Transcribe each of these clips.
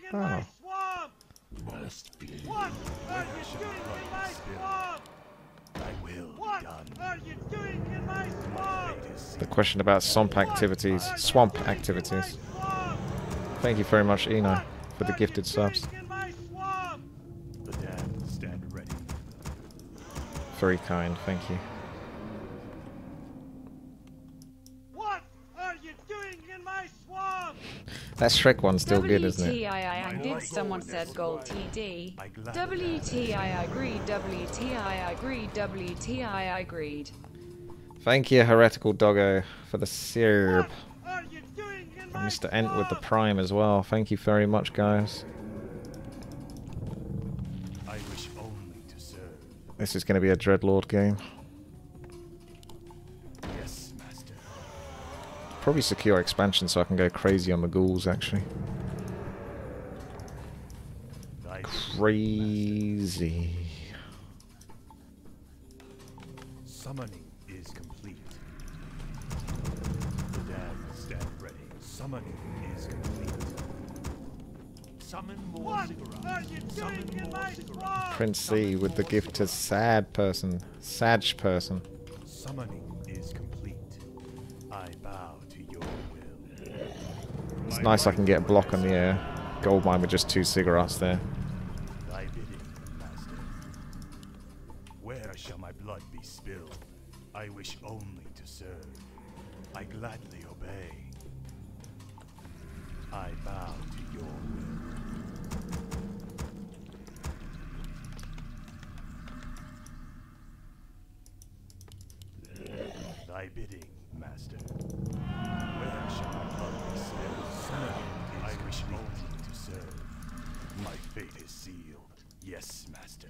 in my Oh. swamp? Must be. What are you doing in my swamp? I will What be done. are you doing in my My swamp? fate is The sealed. question about swamp activities. What are you Swamp doing in my activities. swamp? Thank you very much, Eno, What for the are gifted you subs. doing in my swamp? The damned stand ready. Very kind, thank you. What are you doing in my swamp? That Shrek one's still good, isn't it? WTI did someone said gold TD. WTI agreed, WTI agreed, WTI agreed. Thank you, Heretical Doggo, for the Serb. What are you doing in And my Mr. Ent with the swamp? Prime as well. Thank you very much, guys. I wish only to serve. This is going to be a Dreadlord game. Yes, master. Probably secure expansion so I can go crazy on the ghouls, actually. Thy Crazy. summoning is complete. The damned stand ready. Summoning is complete. Summon more What cigarettes. are you doing in my swamp? Prince C with the gift to sad person. Sag person. Summoning is complete. I bow to your will. It's nice I can get a block on the air. Goldmine with just 2 cigarettes there. Thy bidding, master. Where shall my blood be spilled? I wish only to serve. I gladly obey. I bow to your will. Thy bidding, master. Where shall my blood be spilled? Summoning I wish only to serve. My fate is sealed. Yes, master.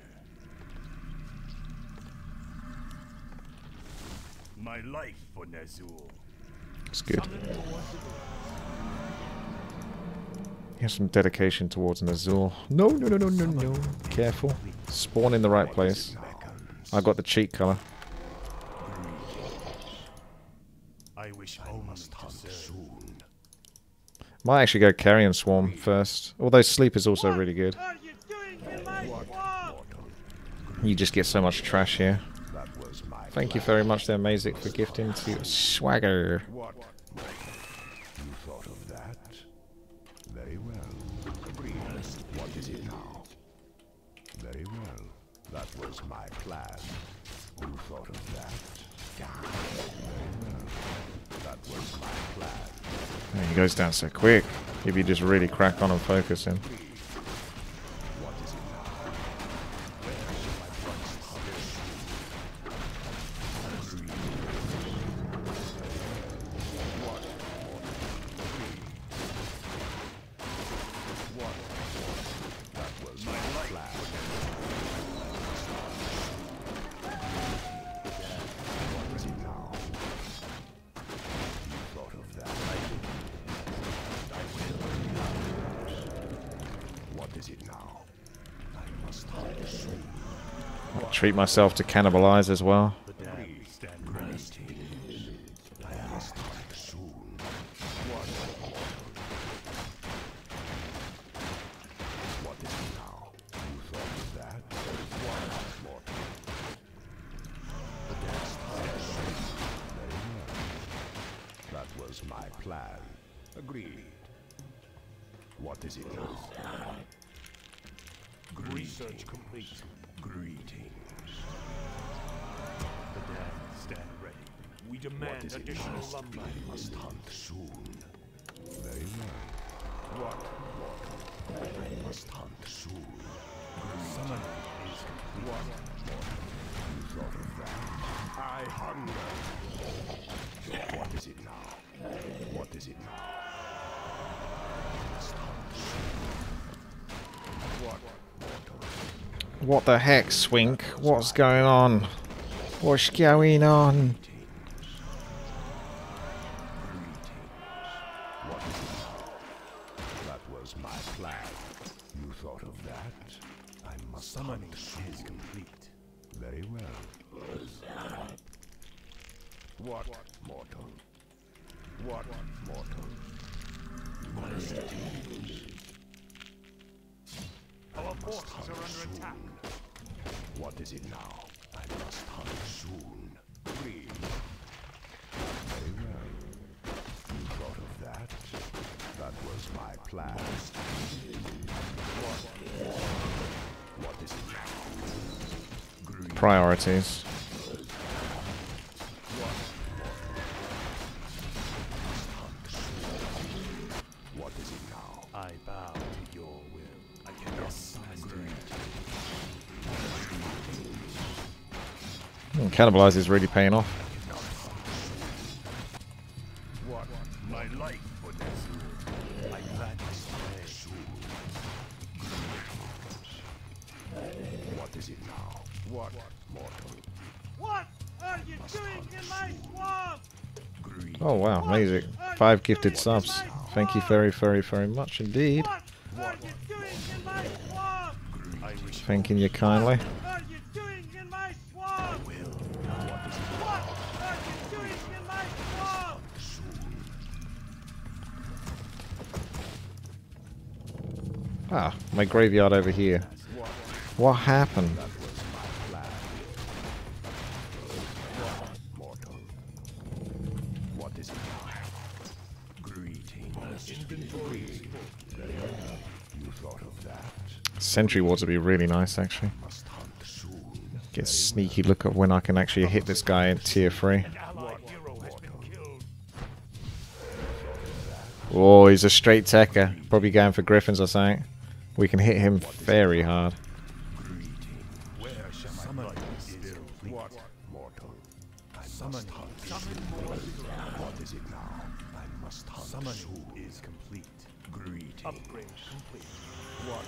My life for Ner'zhul. It's good. He has some dedication towards an Azul. No, no, no, no, no, no. Careful. Spawn in the right place. I got the cheat color. I wish only to serve. Might actually go Carrion Swarm first. Although Sleep is also really good. What are you doing in my swamp? You just get so much trash here. Thank you very much there, Mazik, for gifting to Swagger. What? You thought of that? Very well. What is it now? Very well. That was my plan. You thought of that? Very well. That was my plan. He goes down so quick. If you just really crack on and focus him. What is it now? That was my plan. What is it now? You thought of that? What is it now? I must hunt soon. I'll treat myself to cannibalize as well. The damned stand ready. I must hunt soon. What is it now? You thought of that? What, mortal? The gas Very well. That was my plan. Agreed. What is it now? Research complete. Greetings. The damned stand ready. We What demand is it additional now? lumber. I must hunt soon. Very well. What, mortal? I must hunt soon. Summoning is complete. What, mortal? You thought of that? I hunger. What is it now? What is it now? I must hunt soon. What, mortal? What the heck, Swink? What's going on? What's going on? What is it now? That was my plan. You thought of that? I must Summoning hunt soon. is complete. Very well. What, mortal? What, mortal? forces are under attack. What is it now? I must hunt soon. Read. Very well. You thought of that? That was my plan. What is it now? Greed. Priorities. What is it now? I bow to your will. I cannot summon Cannibalize is really paying off. what? My life for Nazur. I gladly slay. What is it now? What? Mortal. What are you doing in my swamp? Greed. Oh wow, amazing. 5 gifted subs. Thank you very, very, very much indeed. What are you doing in my swamp? I wish Thanking you kindly. What are you doing in my swamp? What are you doing in my swamp? Ah, my graveyard over here. What happened? Mortal. What is it now? Greetings. Inventory. You thought of that? Sentry wards would be really nice actually. Must hunt soon. Get a sneaky look at when I can actually hit this guy in tier 3. allied hero has been killed. Oh, he's a straight techer. Probably going for griffins or something. We can hit him very hard. Where shall my blood be spilled? What? Mortal. I Summon. must hunt. Summon more. What is it now? I must hunt Summon soon. is complete. Greetings. Upgrade complete. What?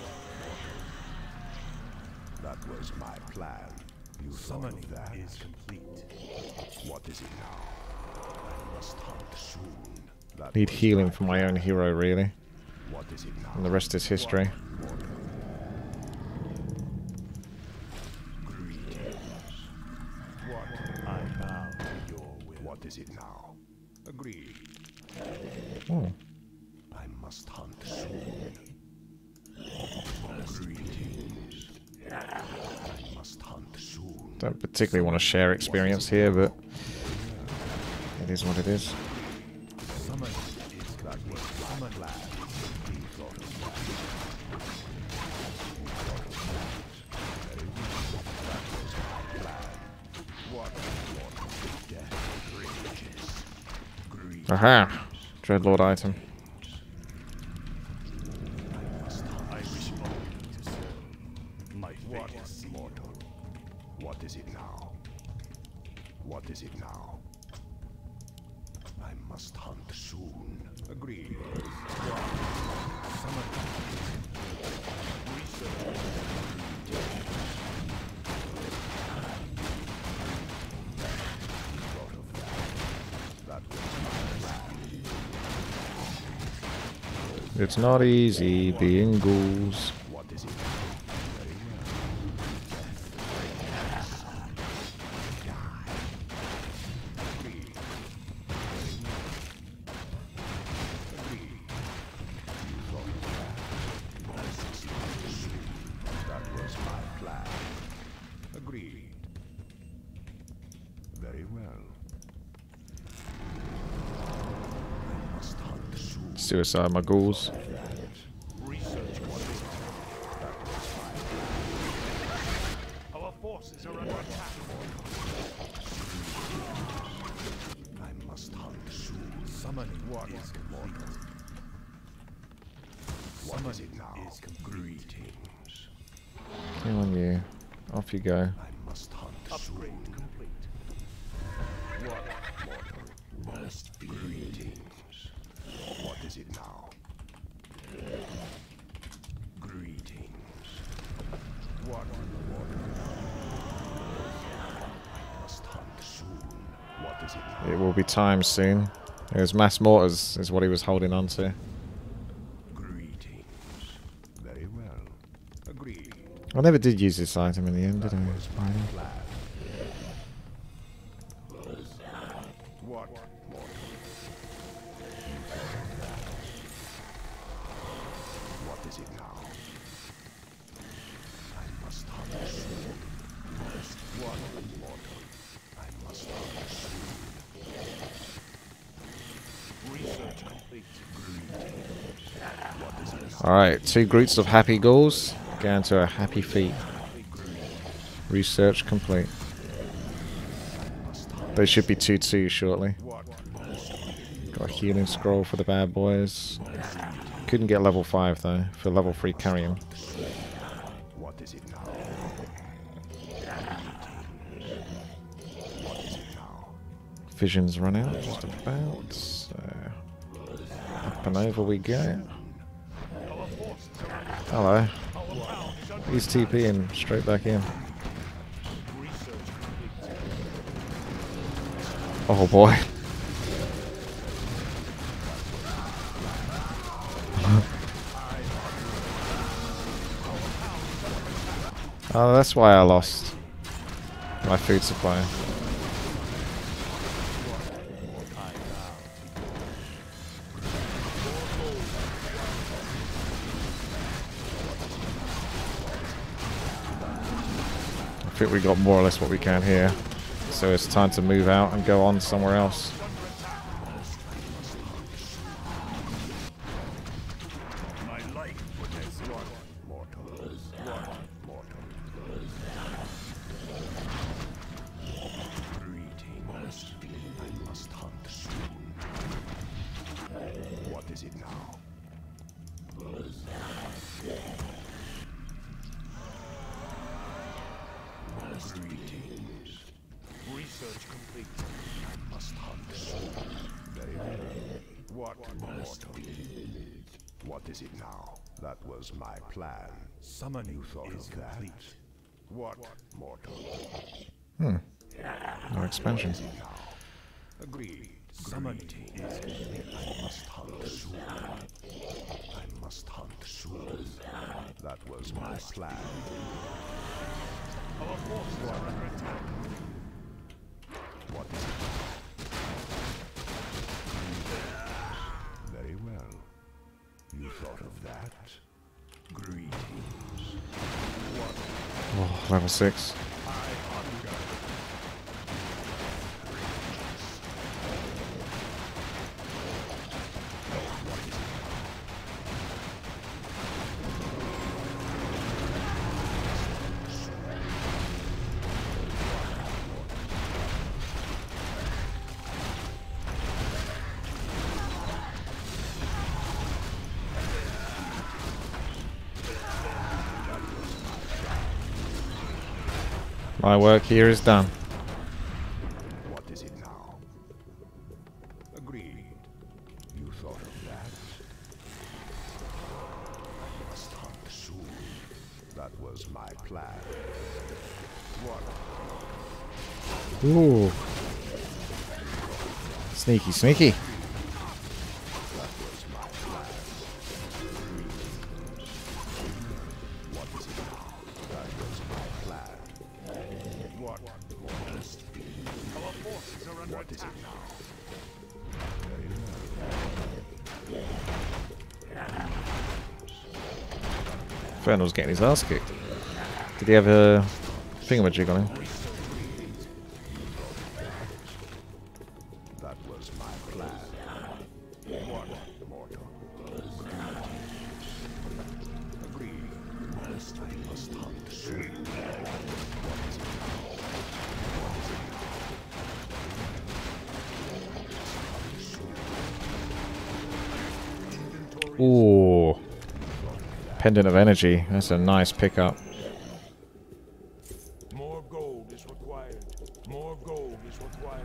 That was my plan. You thought Summoning of that? is complete. What is it now? I must hunt soon. That Need was healing my for my own hero really. What is it now? And the rest is history. Greetings. What? I bow to your will. What is it now? Agreed. Oh, I must hunt soon. Greetings. I must hunt soon. don't particularly want to share experience here, but it is what it is. Summon is That was my plan. You thought of that. That was my plan. What? Death rages. Greed. Aha! Dreadlord item. I wish only to serve. My What? fate is sealed. Mortal. What is it now? What is it now? I must hunt soon. Agreed. It's not easy being ghouls. What is it? That was my plan. Agreed. Very well. I must hunt soon. Suicide my ghouls. Our forces are under attack. I must hunt soon. Summoning is complete. What is it now? Is complete. Greetings. Come on you. Off you go. I must hunt Upgrade soon. complete. What mortal must be? Greetings. What is it now? Greetings. What mortal? I must hunt soon. What is it now? It will be time soon. It was mass mortars is what he was holding on to. Greetings. Very well. Agreed. I never did use this item in the end, did I? Plan. What mortal? What is it now? Alright, 2 groups of happy ghouls. Going to a happy feet. Research complete. They should be 2-2 shortly. Got a healing scroll for the bad boys. Couldn't get level 5 though. For level 3 carrying. What is it now? Visions run out just about. So up and over we go. Hello. He's TPing straight back in. Oh boy. Oh, that's why I lost my food supply. I think we got more or less what we can here. So it's time to move out and go on somewhere else. What is it now? Greetings. Research complete. I must hunt soon. Very well. What is it now? That was my plan. Summoning You thought is of that? complete. What, mortal? No expansion. Agreed. Summoning is complete. I must hunt soon. I must hunt soon. That was my plan. Our forces are under attack. What is it? Very well. You thought of that? Greetings. Oh, level 6. My work here is done. What is it now? Agreed. You thought of that? I must hunt soon. That was my plan. What? Ooh. Sneaky, sneaky. That was my plan. What is it now? That was my plan. What? Our forces are under What is attack. it now? Very well. Infernal's getting his ass kicked. Did he have a thingamajig on him? That was my plan. What, mortal? Agreed. I must hunt soon. Ooh. Pendant of Energy. That's a nice pickup. More gold is required. More gold is required.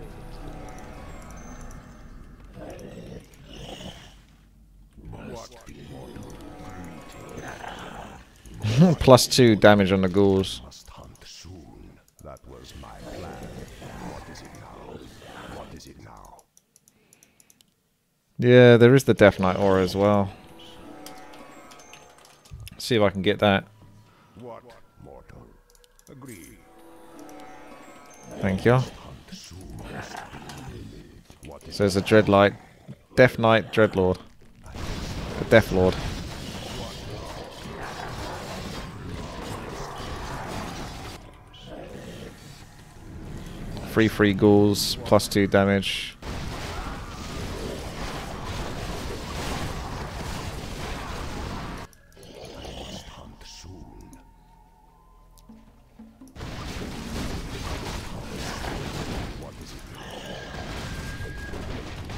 +2 damage on the ghouls. Must hunt soon. That was my plan. What is it now? What is it now? Yeah, there is the Death Knight aura as well. See if I can get that. What, mortal? Agreed. Thank you. Hunt soon. What is So there's a Dreadlight. Death Knight Dreadlord. The Death Lord. Free ghouls, +2 damage.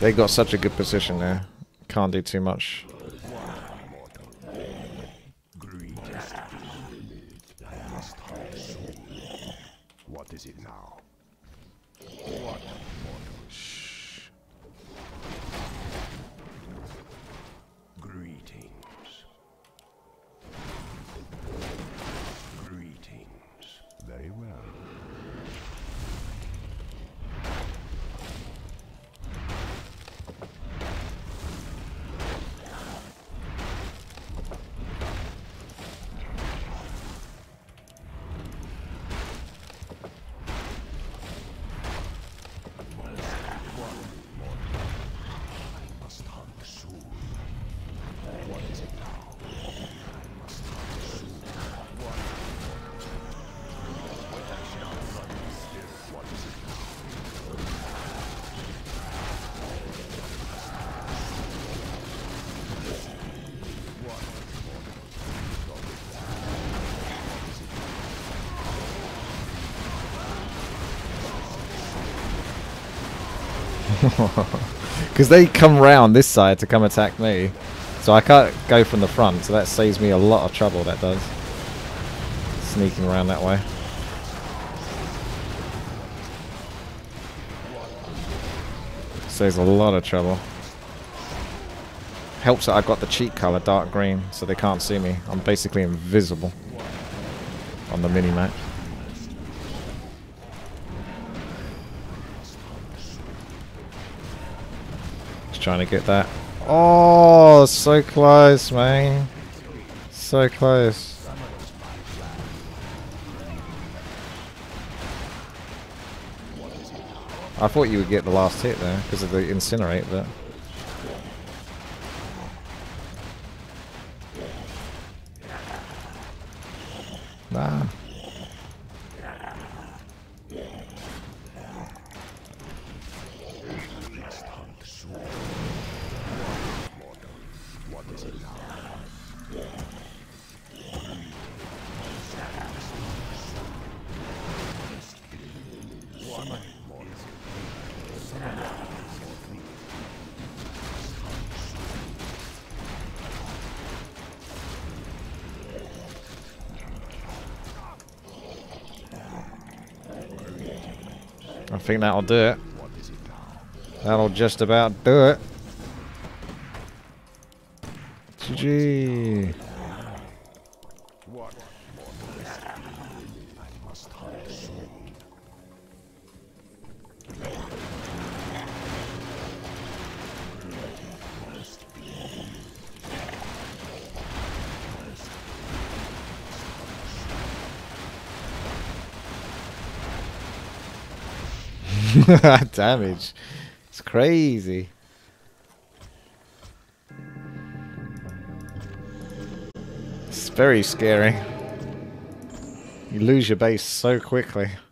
They got such a good position there. Can't do too much. What is it now? Shh. Greetings. Greetings. Very well. Because they come round this side to come attack me. So I can't go from the front, so that saves me a lot of trouble, that does. Sneaking around that way. Saves a lot of trouble. Helps that I've got the cheat colour, dark green, so they can't see me. I'm basically invisible on the mini-map. Trying to get that. Oh, so close, man. So close. I thought you would get the last hit there because of the incinerate, but nah. I think that'll do it. That'll just about do it. GG. Damage. It's crazy. It's very scary. You lose your base so quickly.